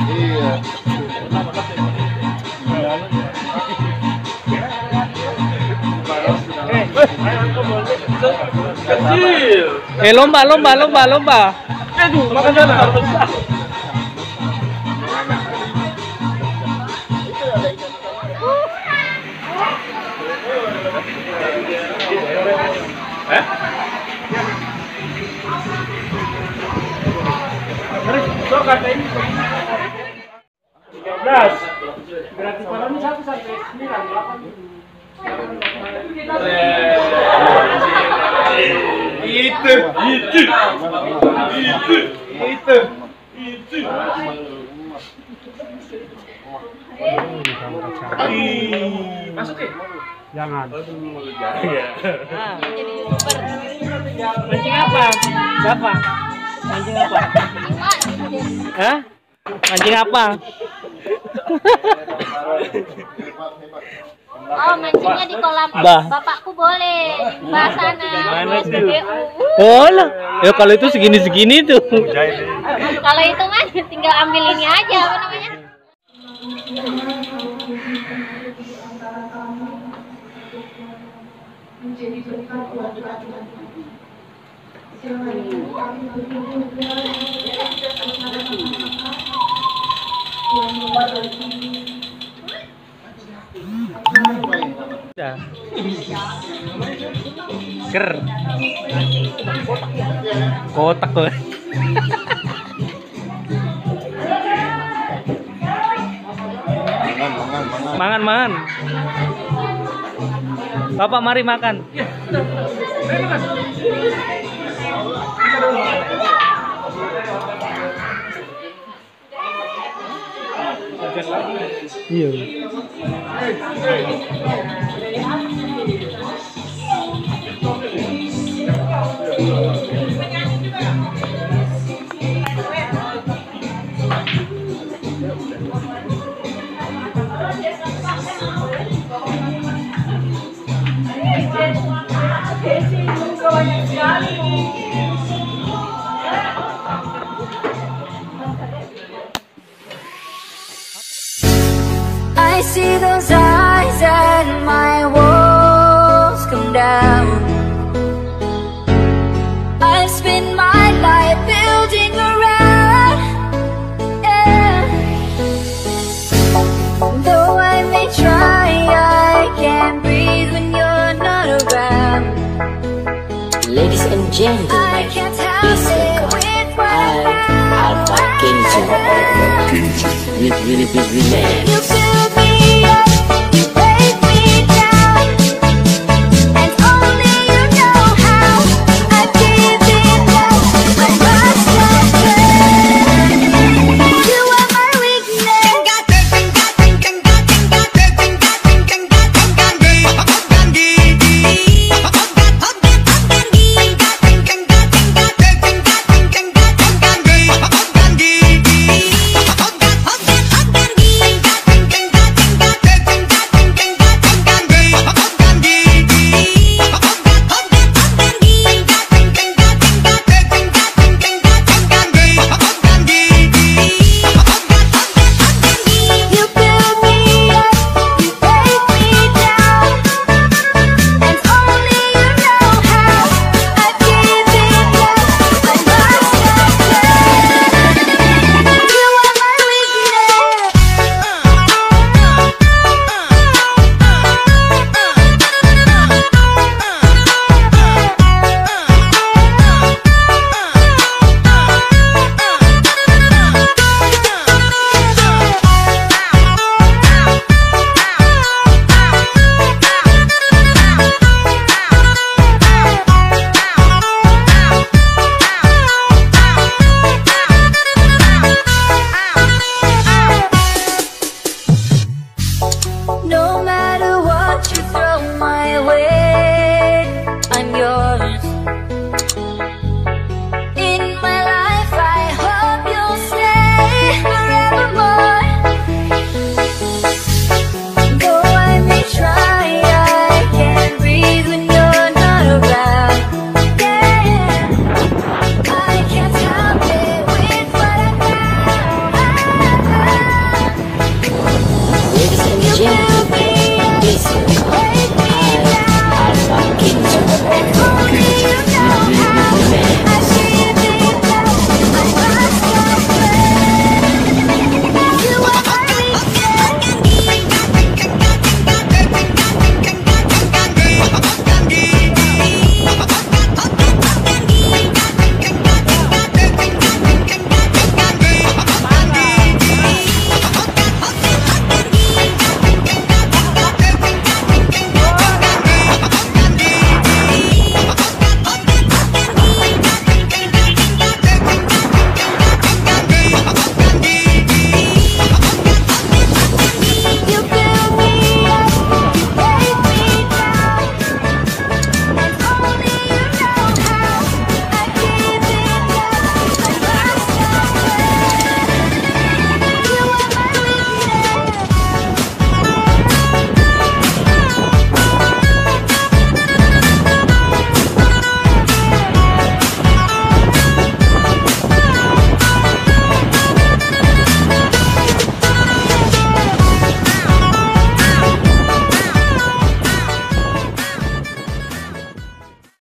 Iya. Kecil. Lomba. Aduh, makan sana. Gratis parahnya 1 sampai 9, 8. Itu. Masukin. Jangan. Jadi super. Mancing apa? Siapa? Mancing apa? Hah? Mancing apa? Oh, mancingnya di kolam bapakku boleh. Di sana. Mana tuh? Oh lah. Ya kalau itu segini tuh. Kalau itu mah tinggal ambil ini aja, apa namanya? Udah. Ker. Kotak tuh. Mangan. Bapak mari makan. Iya. I see those eyes and my walls come down. I spend my life building around, yeah. Though I may try, I can't breathe when you're not around. Ladies and gentlemen, I can't help it with my Alpha Kenji with really big man.